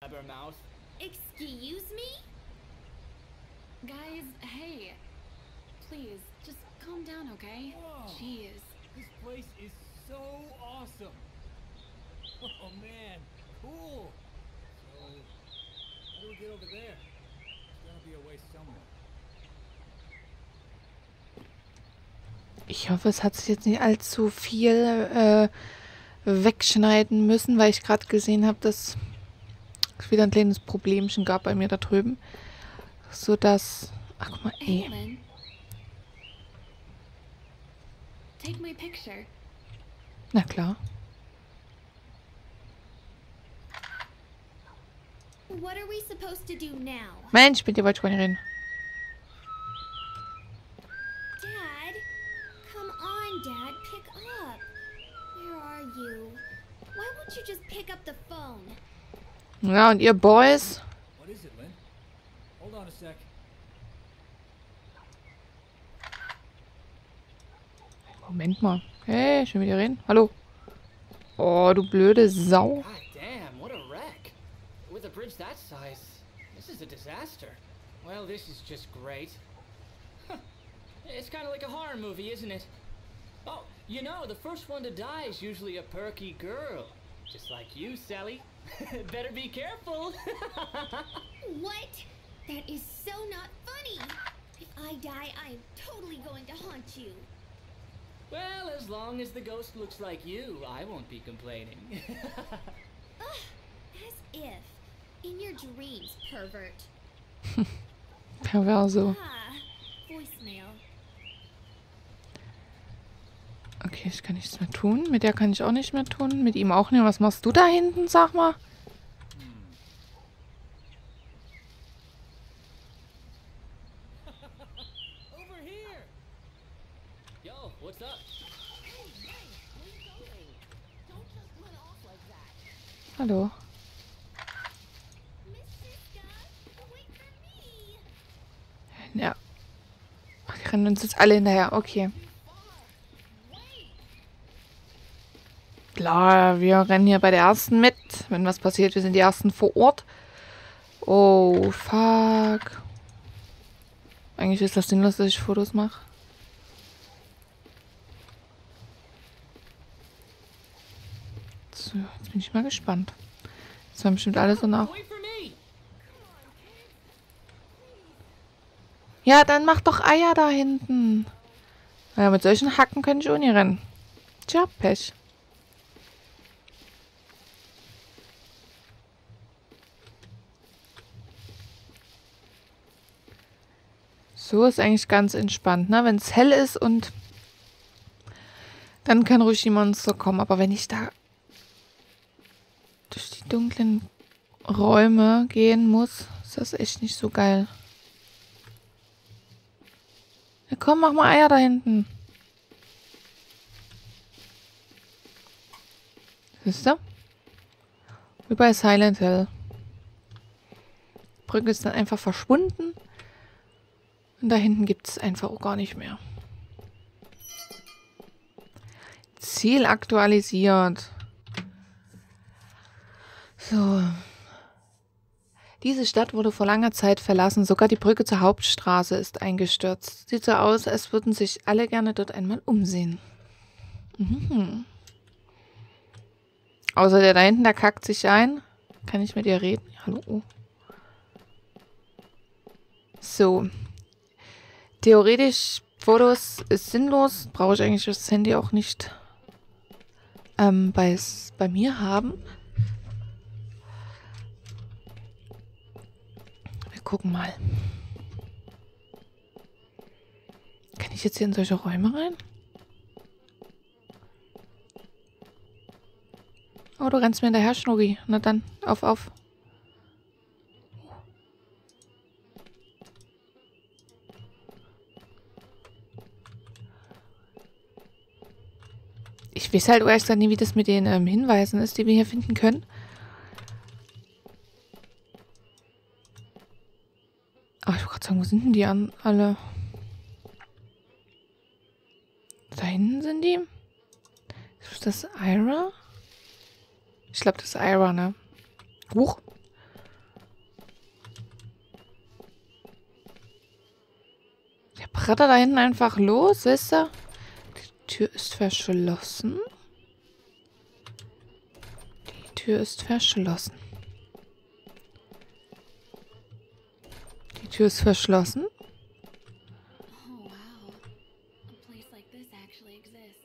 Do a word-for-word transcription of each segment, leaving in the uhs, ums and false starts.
Excuse me? Guys, hey. Please, just calm down, okay? Whoa. Jeez. This place is so awesome. Oh man, cool. So, how do we get over there? There's gotta be a way somewhere. Ich hoffe, es hat sich jetzt nicht allzu viel äh, wegschneiden müssen, weil ich gerade gesehen habe, dass es wieder ein kleines Problemchen gab bei mir da drüben. So dass... Ach, guck mal, ey. Alan. Take my picture. Na klar. What are we supposed to do now? Mensch, mit dir wollte ich gar nicht reden. Dad? Come on, Dad, pick up. Where are you? Why won't you just pick up the phone? Ja, und ihr Boys? What is it, Lynn? Hold on a sec. Moment mal. Hey, schon wieder reden. Hallo. Oh, du blöde Sau. God damn, what a wreck. With a bridge that size, this is a disaster. Well, this is just great. Huh. It's kind of like a horror movie, isn't it? Oh, you know, the first one to die is usually a perky girl. Just like you, Sally. Better be careful. What? That is so not funny. If I die, I am totally going to haunt you. Well, as long as the ghost looks like you, I won't be complaining. Ugh, as if. In your dreams, pervert. Perverso. Ah, voicemail. Okay, ich kann nichts mehr tun. Mit der kann ich auch nicht mehr tun. Mit ihm auch nicht. Was machst du da hinten, sag mal? Over here. Yo, what's up? Hallo. Miss Siska, wait for me. Ja. Ach, die rennen uns jetzt alle hinterher. Okay. Klar, wir rennen hier bei der ersten mit. Wenn was passiert, wir sind die ersten vor Ort. Oh, fuck. Eigentlich ist das sinnlos, dass ich Fotos mache. So, jetzt bin ich mal gespannt. Das war bestimmt alles so nach. Wait for me. Ja, dann mach doch Eier da hinten. Naja, mit solchen Hacken könnte ich auch nie rennen. Tja, Pech. So ist eigentlich ganz entspannt, ne? Wenn es hell ist und dann kann ruhig die Monster kommen. Aber wenn ich da durch die dunklen Räume gehen muss, ist das echt nicht so geil. Ja, komm, mach mal Eier da hinten. Siehst du? Wie bei Silent Hill. Die Brücke ist dann einfach verschwunden. Und da hinten gibt es einfach auch gar nicht mehr. Ziel aktualisiert. So. Diese Stadt wurde vor langer Zeit verlassen. Sogar die Brücke zur Hauptstraße ist eingestürzt. Sieht so aus, als würden sich alle gerne dort einmal umsehen. Mhm. Außer der da hinten, der kackt sich ein. Kann ich mit ihr reden? Hallo? Oh. So. Theoretisch, Fotos ist sinnlos. Brauche ich eigentlich das Handy auch nicht ähm, bei, bei mir haben. Wir gucken mal. Kann ich jetzt hier in solche Räume rein? Oh, du rennst mir hinterher, Schnurri. Na dann, auf, auf. Ich weiß halt erst nie, wie das mit den ähm, Hinweisen ist, die wir hier finden können. Ach, ich wollte gerade sagen, wo sind denn die an alle? Da hinten sind die? Ist das Ira? Ich glaube, das ist Ira, ne? Huch. ratter da hinten einfach los, weißt du? Die Tür ist verschlossen. Die Tür ist verschlossen. Die Tür ist verschlossen. Oh wow. A place like this actually exists.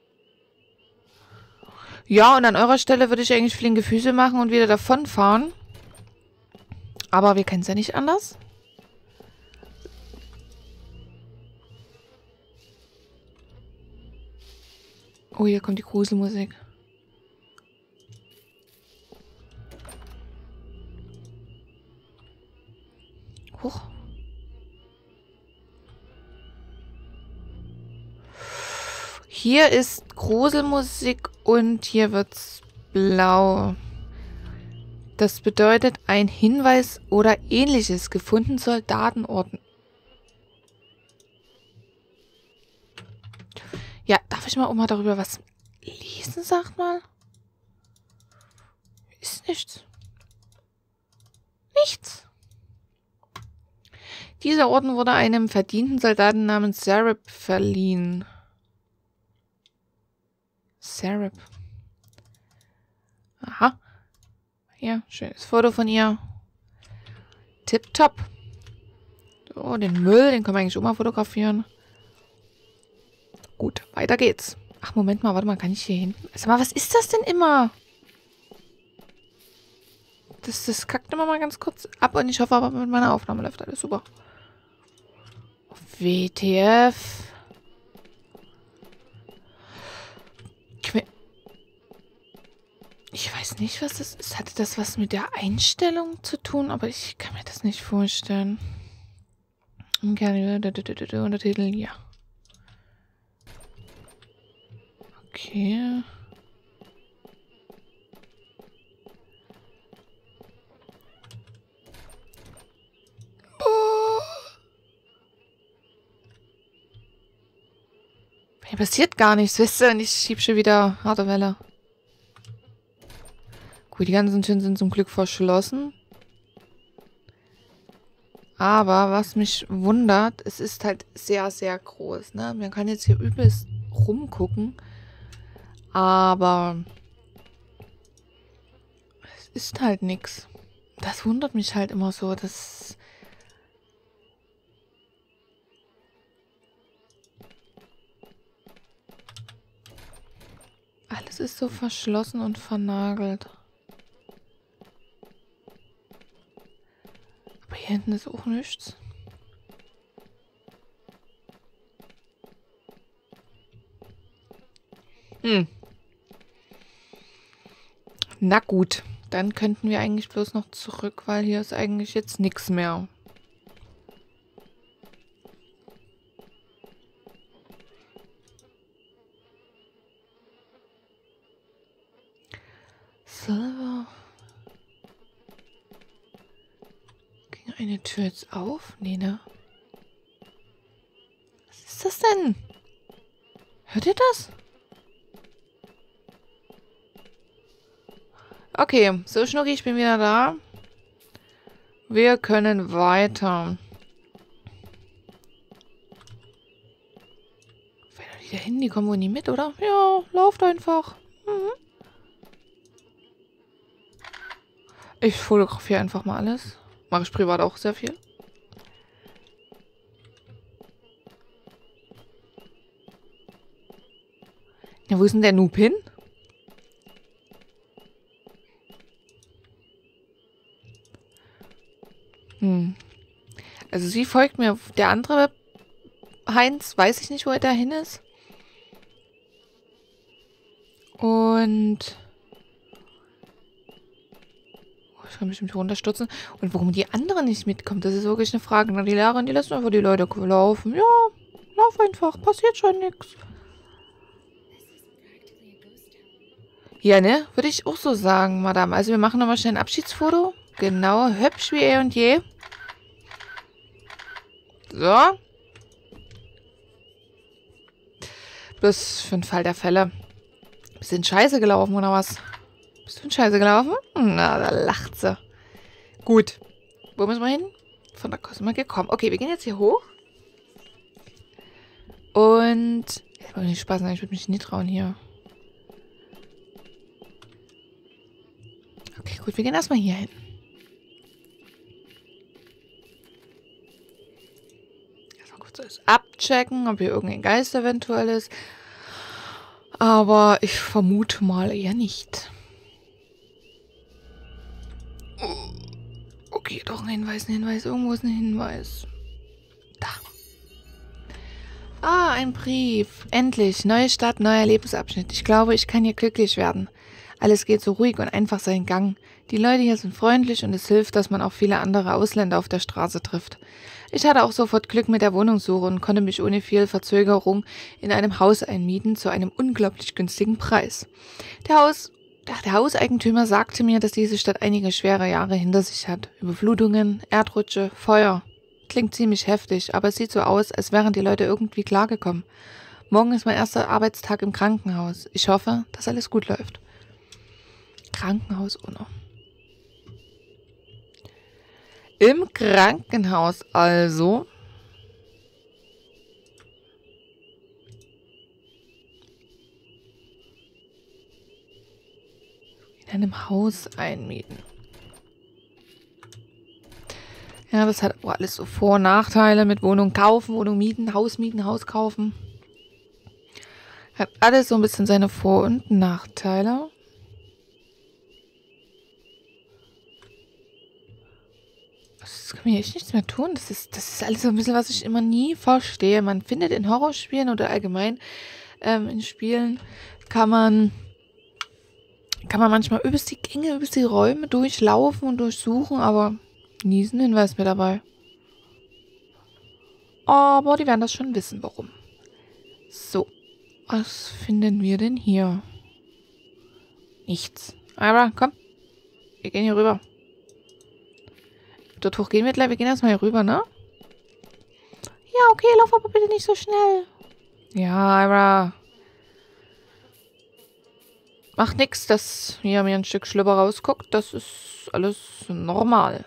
Ja, und an eurer Stelle würde ich eigentlich flinke Füße machen und wieder davonfahren. Aber wir kennen es ja nicht anders. Oh, hier kommt die Gruselmusik. Hoch. Hier ist Gruselmusik und hier wird's blau. Das bedeutet ein Hinweis oder ähnliches. Gefunden Soldatenorten. Ja, darf ich mal auch mal darüber was lesen, sagt mal? Ist nichts. Nichts. Dieser Orden wurde einem verdienten Soldaten namens Sarep verliehen. Sarep. Aha. Ja, schönes Foto von ihr. Tipptopp. So, den Müll, den können wir eigentlich auch mal fotografieren. Gut, weiter geht's. Ach, Moment mal, warte mal, kann ich hier hinten? Sag mal, was ist das denn immer? Das, das kackt immer mal ganz kurz ab und ich hoffe aber, mit meiner Aufnahme läuft alles super. W T F. Ich weiß nicht, was das ist. Hatte das was mit der Einstellung zu tun? Aber ich kann mir das nicht vorstellen. Untertitel, ja. Okay. Oh. Hier passiert gar nichts, wisst ihr? Und ich schieb schon wieder harte Welle. Gut, die ganzen Türen sind zum Glück verschlossen. Aber was mich wundert, es ist halt sehr, sehr groß, ne? Man kann jetzt hier übelst rumgucken. Aber es ist halt nichts. Das wundert mich halt immer so, dass... Alles ist so verschlossen und vernagelt. Aber hier hinten ist auch nichts. Hm. Na gut, dann könnten wir eigentlich bloß noch zurück, weil hier ist eigentlich jetzt nichts mehr. Silber. Ging eine Tür jetzt auf? Nee, ne? Was ist das denn? Hört ihr das? Okay, so Schnucki, ich bin wieder da. Wir können weiter. Wenn die da hinten, die kommen wohl nie mit, oder? Ja, lauft einfach. Mhm. Ich fotografiere einfach mal alles. Mache ich privat auch sehr viel. Ja, wo ist denn der Noob hin? Hm. Also sie folgt mir. Der andere Heinz, weiß ich nicht, wo er dahin ist. Und... Oh, ich kann bestimmt runterstürzen. Und warum die andere nicht mitkommt, das ist wirklich eine Frage. Na, die Lehrerin, die lassen einfach die Leute laufen. Ja, lauf einfach. Passiert schon nichts. Ja, ne? Würde ich auch so sagen, Madame. Also wir machen nochmal schnell ein Abschiedsfoto. Genau, hübsch wie eh und je. So. Bloß für den Fall der Fälle. Bist du in Scheiße gelaufen, oder was? Bist du in Scheiße gelaufen? Na, da lacht sie. Gut. Wo müssen wir hin? Von der Cosma gekommen. Okay, wir gehen jetzt hier hoch. Und... Ich wollte nicht Spaß machen, ich würde mich nie trauen hier. Okay, gut, wir gehen erstmal hier hin. Erstmal kurz alles abchecken, ob hier irgendein Geist eventuell ist. Aber ich vermute mal eher nicht. Okay, doch ein Hinweis, ein Hinweis. Irgendwo ist ein Hinweis. Da. Ah, ein Brief. Endlich. Neue Stadt, neuer Lebensabschnitt. Ich glaube, ich kann hier glücklich werden. Alles geht so ruhig und einfach seinen Gang. Die Leute hier sind freundlich und es hilft, dass man auch viele andere Ausländer auf der Straße trifft. Ich hatte auch sofort Glück mit der Wohnungssuche und konnte mich ohne viel Verzögerung in einem Haus einmieten zu einem unglaublich günstigen Preis. Der Haus... Der Hauseigentümer sagte mir, dass diese Stadt einige schwere Jahre hinter sich hat. Überflutungen, Erdrutsche, Feuer. Klingt ziemlich heftig, aber es sieht so aus, als wären die Leute irgendwie klargekommen. Morgen ist mein erster Arbeitstag im Krankenhaus. Ich hoffe, dass alles gut läuft. Krankenhaus ohne. Im Krankenhaus also. In einem Haus einmieten. Ja, das hat auch alles so Vor- und Nachteile mit Wohnung kaufen, Wohnung mieten, Haus mieten, Haus kaufen. Hat alles so ein bisschen seine Vor- und Nachteile. Das kann mir echt nichts mehr tun. Das ist, das ist alles so ein bisschen, was ich immer nie verstehe. Man findet in Horrorspielen oder allgemein ähm, in Spielen kann man kann man manchmal übelst die Gänge, übelst die Räume durchlaufen und durchsuchen, aber nie ist ein Hinweis mehr dabei. Aber die werden das schon wissen, warum. So, was finden wir denn hier? Nichts. Aber komm, wir gehen hier rüber. Dort hoch gehen wir gleich. Wir gehen erstmal hier rüber, ne? Ja, okay, lauf aber bitte nicht so schnell. Ja, Ira. Macht nix, dass hier mir ein Stück Schlüpper rausguckt. Das ist alles normal.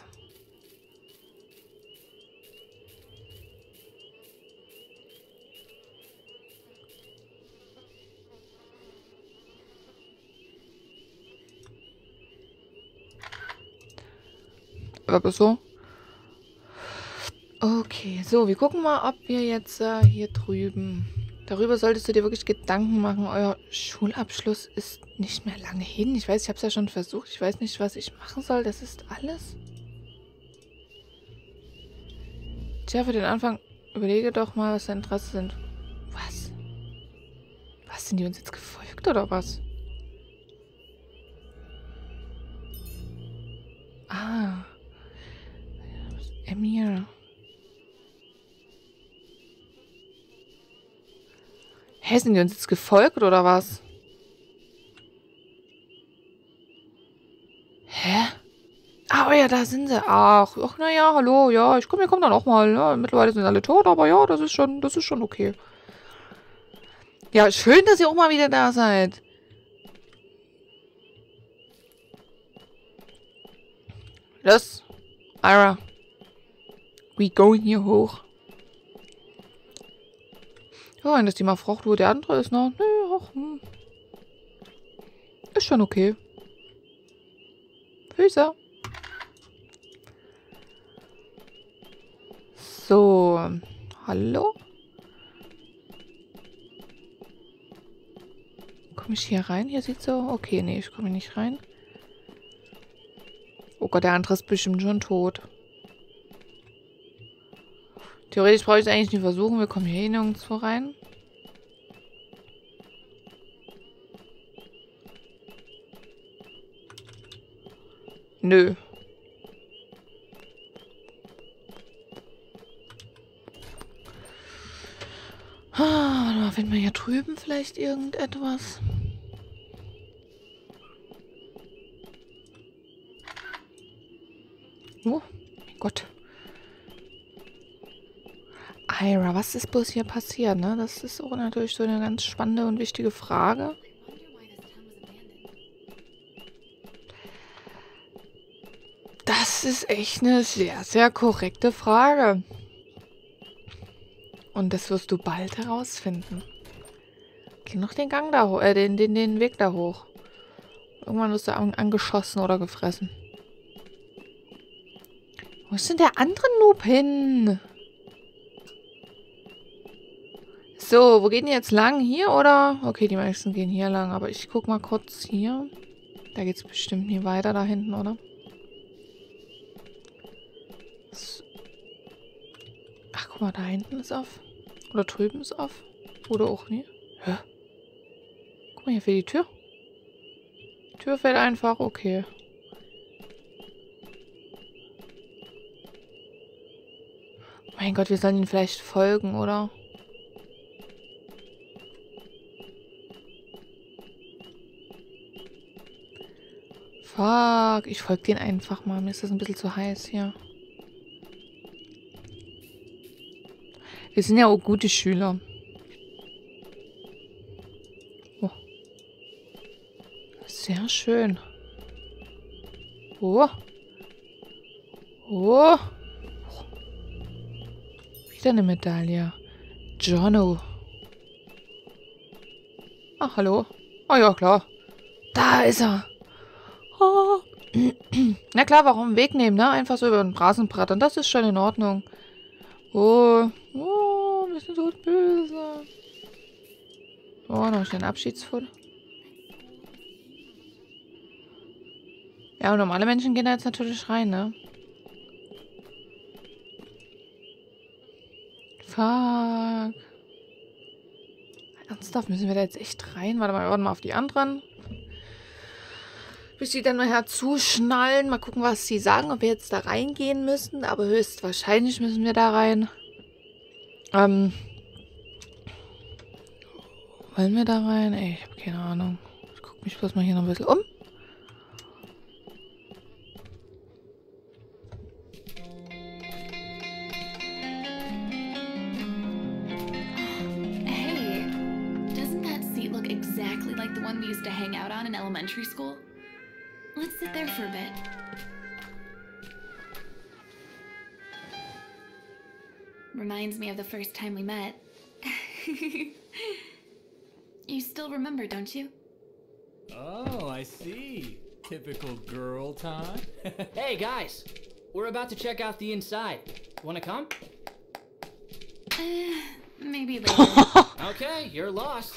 Aber so. Okay, so, wir gucken mal, ob wir jetzt äh, hier drüben... Darüber solltest du dir wirklich Gedanken machen. Euer Schulabschluss ist nicht mehr lange hin. Ich weiß, ich habe es ja schon versucht. Ich weiß nicht, was ich machen soll. Das ist alles. Tja, für den Anfang überlege doch mal, was deine Interessen sind. Was? Was, sind die uns jetzt gefolgt oder was? Ah. Emir. Hä, sind die uns jetzt gefolgt oder was? Hä? Ah, ja, da sind sie. Ach, ach naja, hallo, ja, ich komme, wir kommen dann auch mal. Ja, mittlerweile sind alle tot, aber ja, das ist schon, das ist schon okay. Ja, schön, dass ihr auch mal wieder da seid. Los, Ira. We going hier hoch. Ja, wenn das die mal fragt, wo der andere ist, ne? Nö, ach, hm. Ist schon okay. Füße. So. Hallo? Komme ich hier rein? Hier sieht so... Okay, nee, ich komme nicht rein. Oh Gott, der andere ist bestimmt schon tot. Theoretisch brauche ich es eigentlich nicht versuchen. Wir kommen hier nirgendwo rein. Nö. Ah, warte mal, finden wir hier drüben vielleicht irgendetwas? Oh, mein Gott. Ira, was ist bloß hier passiert, ne? Das ist auch natürlich so eine ganz spannende und wichtige Frage. Das ist echt eine sehr, sehr korrekte Frage. Und das wirst du bald herausfinden. Geh noch den Gang da hoch, äh, den, den, den Weg da hoch. Irgendwann wirst du an, angeschossen oder gefressen. Wo ist denn der andere Noob hin? So, wo gehen die jetzt lang? Hier, oder? Okay, die meisten gehen hier lang, aber ich guck mal kurz hier. Da geht's bestimmt nie weiter da hinten, oder? So. Ach, guck mal, da hinten ist auf. Oder drüben ist auf. Oder auch nie. Hä? Guck mal, hier für die Tür. Tür fällt einfach, okay. Mein Gott, wir sollen ihn vielleicht folgen, oder? Fuck, ich folge den einfach mal. Mir ist das ein bisschen zu heiß hier. Wir sind ja auch gute Schüler. Oh. Sehr schön. Oh. Oh. Wieder eine Medaille. Jono. Ach, hallo. Oh ja, klar. Da ist er. Oh. Na klar, warum Weg nehmen, ne? Einfach so über den Rasen brattern. Das ist schon in Ordnung. Oh. Oh, wir sind so böse. Oh, noch schnell ein Abschiedsfoto. Ja, und normale Menschen gehen da jetzt natürlich rein, ne? Fuck. Ernsthaft, müssen wir da jetzt echt rein? Warte mal, wir warten mal auf die anderen. Bis die dann nachher zuschnallen. Mal gucken, was sie sagen, ob wir jetzt da reingehen müssen. Aber höchstwahrscheinlich müssen wir da rein. Ähm. Wollen wir da rein? Ey, ich habe keine Ahnung. Ich gucke mich bloß mal hier noch ein bisschen um. Hey, doesn't that seat look exactly like the one we used to hang out on in elementary school? Let's sit there for a bit. Reminds me of the first time we met. You still remember, don't you? Oh, I see. Typical girl time. Hey guys, we're about to check out the inside. Wanna come? Uh, maybe later. Okay, you're lost.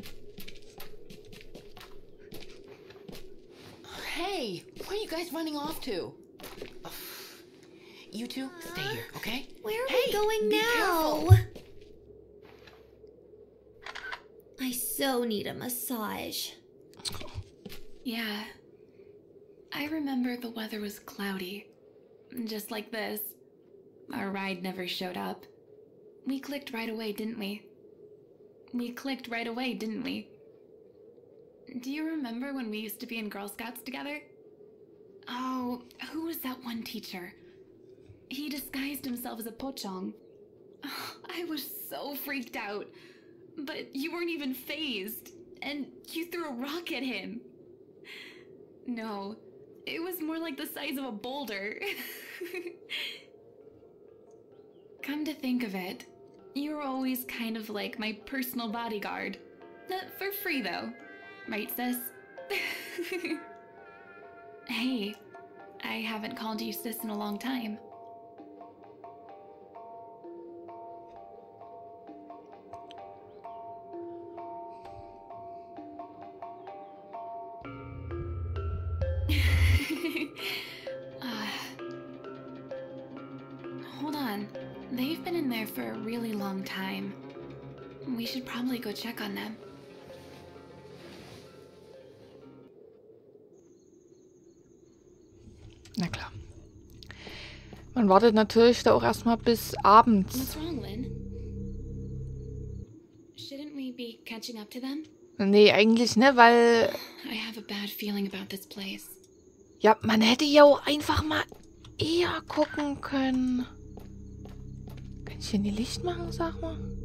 Hey, where are you guys running off to? You two, stay here, okay? Where are Hey, we going be now? careful. I so need a massage. Yeah. I remember the weather was cloudy. Just like this. Our ride never showed up. We clicked right away, didn't we? We clicked right away, didn't we? Do you remember when we used to be in Girl Scouts together? Oh, who was that one teacher? He disguised himself as a pocong. Oh, I was so freaked out. But you weren't even fazed. And you threw a rock at him. No, it was more like the size of a boulder. Come to think of it, you were always kind of like my personal bodyguard. Uh, for free, though. Right, sis? Hey, I haven't called you sis in a long time. uh, hold on. They've been in there for a really long time. We should probably go check on them. Na klar. Man wartet natürlich da auch erstmal bis abends. What's wrong, Lynn? Shouldn't we be catching up to them? Nee, eigentlich, ne, weil... I have a bad feeling about this place. Ja, man hätte ja auch einfach mal eher gucken können. Kann ich hier nie Licht machen, sag mal?